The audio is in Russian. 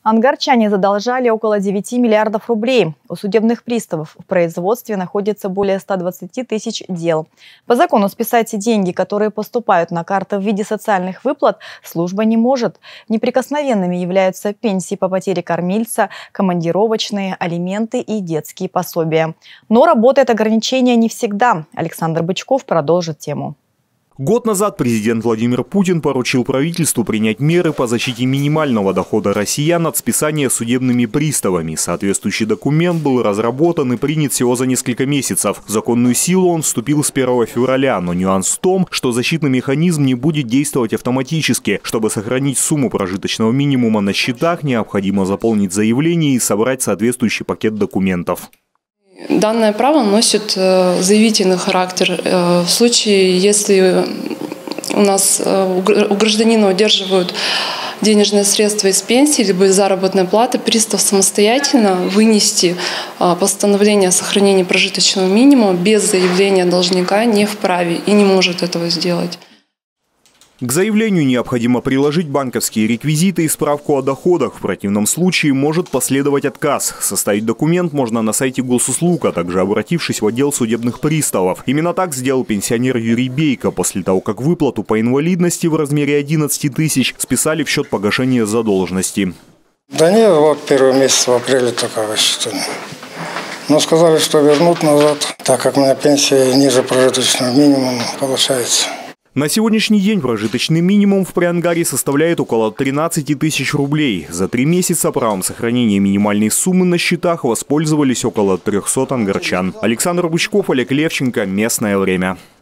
Ангарчане задолжали около 9 миллиардов рублей. У судебных приставов в производстве находится более 120 тысяч дел. По закону списать деньги, которые поступают на карты в виде социальных выплат, служба не может. Неприкосновенными являются пенсии по потере кормильца, командировочные, алименты и детские пособия. Но работает ограничение не всегда. Александр Бычков продолжит тему. Год назад президент Владимир Путин поручил правительству принять меры по защите минимального дохода россиян от списания судебными приставами. Соответствующий документ был разработан и принят всего за несколько месяцев. В законную силу он вступил с 1 февраля, но нюанс в том, что защитный механизм не будет действовать автоматически. Чтобы сохранить сумму прожиточного минимума на счетах, необходимо заполнить заявление и собрать соответствующий пакет документов. Данное право носит заявительный характер. В случае, если у нас у гражданина удерживают денежные средства из пенсии либо из заработной платы, пристав самостоятельно вынести постановление о сохранении прожиточного минимума без заявления должника не вправе и не может этого сделать. К заявлению необходимо приложить банковские реквизиты и справку о доходах. В противном случае может последовать отказ. Составить документ можно на сайте Госуслуг, а также обратившись в отдел судебных приставов. Именно так сделал пенсионер Юрий Бейко после того, как выплату по инвалидности в размере 11 тысяч списали в счет погашения задолженности. Да нет, вот первый месяц в апреле только рассчитали. Но сказали, что вернут назад, так как у меня пенсия ниже прожиточного минимума получается. На сегодняшний день прожиточный минимум в Приангаре составляет около 13 тысяч рублей. За 3 месяца правом сохранения минимальной суммы на счетах воспользовались около 300 ангарчан. Александр Бычков, Олег Левченко. Местное время.